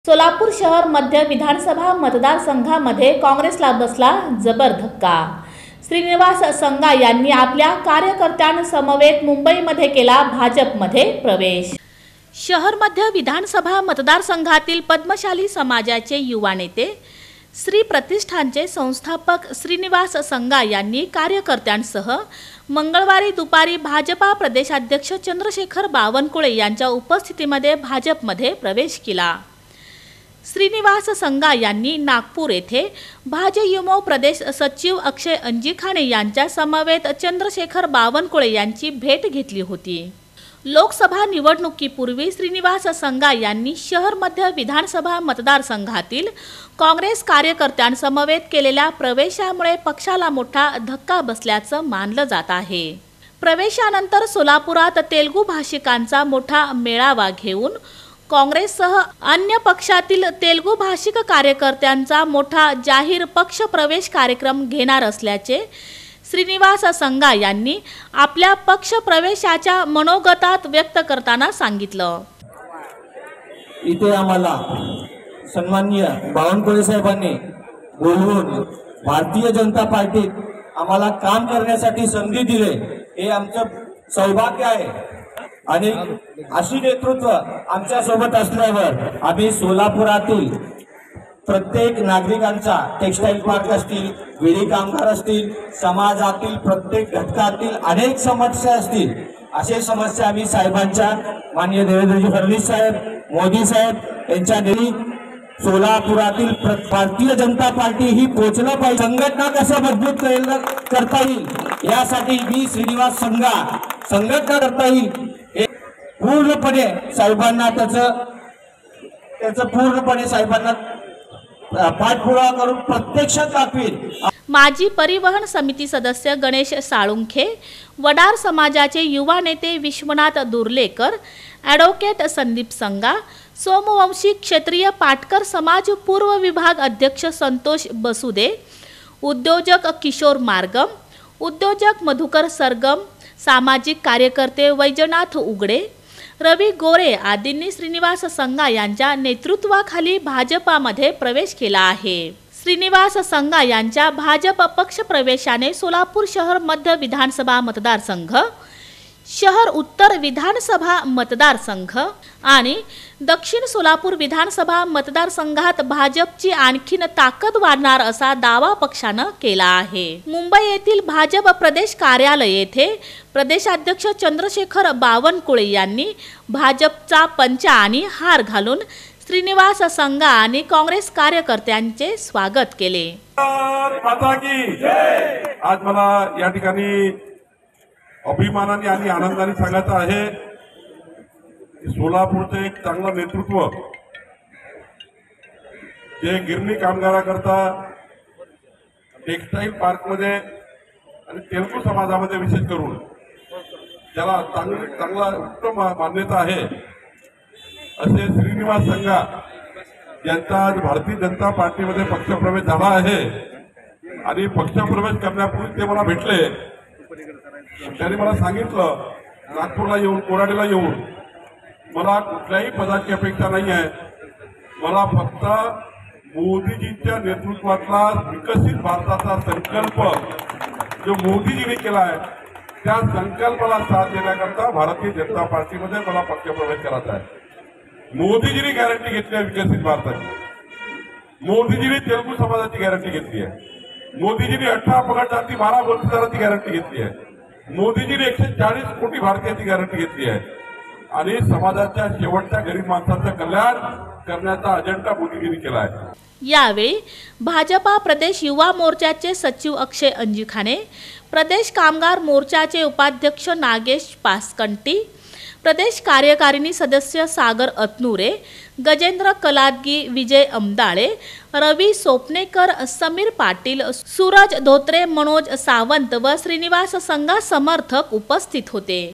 सोलापूर शहर मध्य विधानसभा मतदारसंघामध्ये काँग्रेसला बसला जबर धक्का। श्रीनिवास संगा यांनी आपल्या कार्यकर्त्यांसमवेत मुंबईमध्ये केला भाजपमध्ये प्रवेश। शहर मध्य विधानसभा मतदारसंघातील पद्मशाली समाजाचे युवा नेते श्री प्रतिष्ठानचे संस्थापक श्रीनिवास संगा यांनी कार्यकर्त्यांसह मंगळवारी दुपारी भाजपा प्रदेशाध्यक्ष चंद्रशेखर बावनकुळे यांच्या उपस्थितीमध्ये भाजपमध्ये प्रवेश केला। श्रीनिवास संगा यांनी नागपूर येथे भाजयुमो प्रदेश सचिव अक्षय अंजिखाणे यांच्या समवेत चंद्रशेखर बावनकुळे यांची भेट घेतली होती। लोकसभा निवडणुकीपूर्वी श्रीनिवास संगा यांनी शहर मध्य विधानसभा मतदारसंघातील काँग्रेस कार्यकर्त्यांसमवेत केलेल्या प्रवेशामुळे पक्षाला मोठा धक्का बसल्याचं मानलं जात आहे। प्रवेशानंतर सोलापुरात तेलुगू भाषिकांचा मोठा मेळावा घेऊन काँग्रेससह अन्य पक्षातील तेलुगू भाषिक कार्यकर्त्यांचा मोठा जाहीर पक्ष प्रवेश कार्यक्रम घेणार असल्याचे श्रीनिवास संगा यांनी आपल्या पक्ष प्रवेशाच्या मनोगतात व्यक्त करताना सांगितलं। इथे आम्हाला सन्माननीय बावनकुळे साहेबांनी बोलवून भारतीय जनता पार्टीत आम्हाला काम करण्यासाठी संधी दिली, हे आमचं सौभाग्य आहे। आणि अशी नेतृत्व आमच्या सोबत असल्यावर आम्ही सोलापुरातील प्रत्येक नागरिकांचा, टेक्सटाईल पार्क असतील, विडी कामगार असतील, समाजातील प्रत्येक घटकातील अनेक समस्या असतील, असे समस्या आम्ही साहेबांच्या, माननीय देवेंद्रजी फडणवीस साहेब, मोदी साहेब यांच्या नेतृत्वाखाली सोलापुरातील भारतीय जनता पार्टी ही पोहोचलं पाहिजे, संघटना कसं मजबूत करता येईल यासाठी मी श्रीनिवास संगा संघटना करता येईल हे पूर्णपणे साहेबांना त्याचं पूर्णपणे साहेबांना पाठपुरावा करून प्रत्यक्षात दाखवेल। माजी परिवहन समिती सदस्य गणेश साळुंखे, वडार समाजाचे युवा नेते विश्वनाथ दुर्लेकर, ॲडव्होकेट संदीप संगा, सोमवंशी क्षेत्रीय पाटकर समाज पूर्व विभाग अध्यक्ष संतोष बसुदे, उद्योजक किशोर मार्गम, उद्योजक मधुकर सरगम, सामाजिक कार्यकर्ते वैजनाथ उगडे, रवी गोरे आदींनी श्रीनिवास संगा यांच्या नेतृत्वाखाली भाजपामध्ये प्रवेश केला आहे। श्रीनिवास संगा यांच्या भाजप पक्ष प्रवेशाने सोलापूर शहर मध्य विधानसभा मतदारसंघ, शहर उत्तर विधानसभा मतदारसंघ आणि दक्षिण सोलापूर विधानसभा मतदारसंघात भाजपची आणखीन ताकद वाढणार असा दावा पक्षानं केला आहे। मुंबई येथील भाजप प्रदेश कार्यालय येथे प्रदेशाध्यक्ष चंद्रशेखर बावनकुळे यांनी भाजपचा पंचा आणि हार घालून श्रीनिवास संगा आणि काँग्रेस कार्यकर्त्यांचे स्वागत केले। आज मला या ठिकाणी अभिमानाने आणि आनंदाने सांगायचं आहे की सोलापूरचं एक चांगलं नेतृत्व जे गिरणी कामगाराकरता टेक्सटाईल पार्कमध्ये आणि तेलुगू समाजामध्ये विशेष करून ज्याला चांगला उत्तम मान्यता आहे असे श्रीनिवास संगा यांचा आज भारतीय जनता पार्टीमध्ये पक्षप्रवेश झाला आहे। आणि पक्षप्रवेश करण्यापूर्वी ते मला भेटले, त्यांनी मला सांगितलं नागपूरला येऊन, कोराडीला येऊन मला कुठल्याही पदाची अपेक्षा नाही आहे, मला फक्त मोदीजींच्या नेतृत्वातला विकसित भारताचा संकल्प जो मोदीजींनी केला आहे त्या संकल्पाला साथ देण्याकरता भारतीय जनता पार्टीमध्ये मला पक्षप्रवेश करायचा आहे। मोदीजींनी गॅरंटी घेतली आहे विकसित भारताची, मोदीजींनी तेलुगू समाजाची गॅरंटी घेतली आहे, मोदीजींनी 18 पगार जाती 12 वर्षाची गॅरंटी घेतली आहे, मोदीजींनी 140 कोटी भारतीयांची गॅरंटी घेतली आहे आणि समाजाच्या शेवटच्या गरीब माणसाचं कल्याण करण्याचा अजेंडा मोदीजींनी केला आहे। यावेळी भाजपा प्रदेश युवा मोर्चाचे सचिव अक्षय अंजिखाणे, प्रदेश कामगार मोर्चाचे उपाध्यक्ष नागेश पासकंटी, प्रदेश कार्यकारिणी सदस्य सागर अतनुरे, गजेंद्र कलादगी, विजय अमदाळे, रवी सोपनेकर, समीर पाटील, सूरज धोत्रे, मनोज सावंत व श्रीनिवास संगा समर्थक उपस्थित होते।